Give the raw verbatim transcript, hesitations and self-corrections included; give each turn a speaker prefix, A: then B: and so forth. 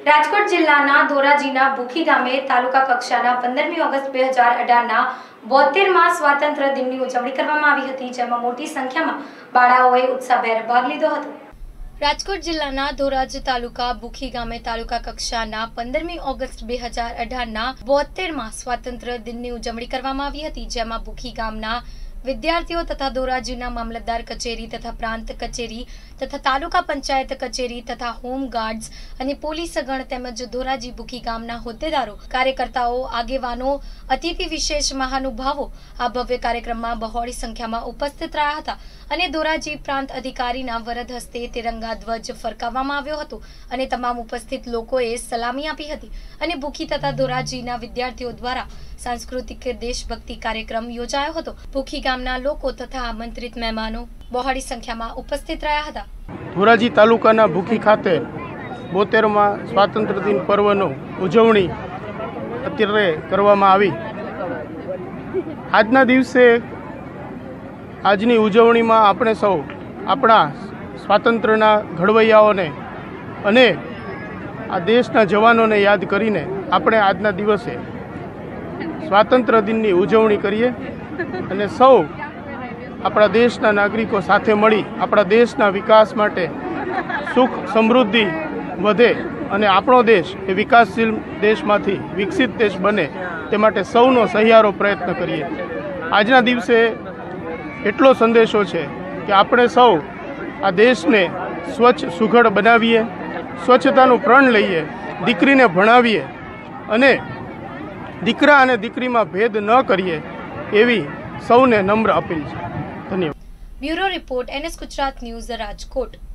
A: રાજકોટ જિલ્લાના ધોરાજીના ભૂખી ગામે તાલુકા કક્ષાના પંદરમી ઓગસ્ટ બે હજાર અઢારના બોતેરમાં સ્વાતંત્ર્ય દિનની ઉજવણી કરવામાં આવી હતી, જેમાં મોટી સંખ્યામાં બાળાઓએ ઉત્સાહભેર ભાગ લીધો હતો। રાજકોટ જિલ્લાના ધોરાજી તાલુકા ભૂખી ગામે તાલુકા કક્ષાના પંદરમી ઓગસ્ટ બે હજાર અઢારના બોતેરમાં સ્વાતંત્ર્ય દિનની ઉજવણી કરવામાં આવી હતી, જેમાં ભૂખી ગામના વિદ્યાર્થીઓ તથા ધોરાજીના મામલતદાર કચેરી તથા પ્રાંત કચેરી તથા તાલુકા પંચાયત કચેરી તથા હોમગાર્ડ્સ અને પોલીસ ગણ તેમજ ધોરાજી ભૂખી ગામના હોદ્દેદારો, કાર્યકર્તાઓ, આગેવાનો, અતિથિ વિશેષ મહાનુભાવો આ ભવ્ય કાર્યક્રમમાં બહોળી સંખ્યામાં ઉપસ્થિત રહ્યા હતા અને ધોરાજી પ્રાંત અધિકારીના વરદ હસ્તે તિરંગા ધ્વજ ફરકાવવામાં આવ્યો હતો અને તમામ ઉપસ્થિત લોકોએ સલામી આપી હતી અને ભૂખી તથા ધોરાજીના વિદ્યાર્થીઓ દ્વારા सांस्कृतिक देशभक्ति कार्यक्रम योजायो हतो। भूखी गामना लोको तथा आमंत्रित मेहमानो बहोળી संख्याમાં उपस्थित રહ્યા હતા।
B: ધોરાજી તાલુકાના ભૂખી ખાતે બોતેરમાં સ્વાતંત્ર્ય દિન પર્વનો ઉજવણી અત્યારે કરવામાં આવી। આજના દિવસે આજની ઉજવણીમાં આપણે સૌ આપણા સ્વાતંત્ર્યના ઘડવૈયાઓને અને આ દેશના જવાનોને યાદ કરીને આપણે આજના દિવસે સ્વાતંત્ર્ય દિનની ઉજવણી કરીએ અને સૌ આપણા દેશના નાગરિકો સાથે મળી આપણા દેશના વિકાસ માટે સુખ સમૃદ્ધિ વધે અને આપણો દેશ એ વિકાસશીલ દેશમાંથી વિકસિત દેશ બને તે માટે સૌનો સહિયારો પ્રયત્ન કરીએ। આજના દિવસે એટલો સંદેશો છે કે આપણે સૌ આ દેશને સ્વચ્છ સુઘડ બનાવીએ, સ્વચ્છતાનું પ્રણ લઈએ, દીકરીને ભણાવીએ અને દીકરા અને દીકરીમાં ભેદ ન કરીએ એવી સૌને નમ્ર અપીલ છે। ધન્યવાદ।
A: Bureau report N S Gujarat news Rajkot.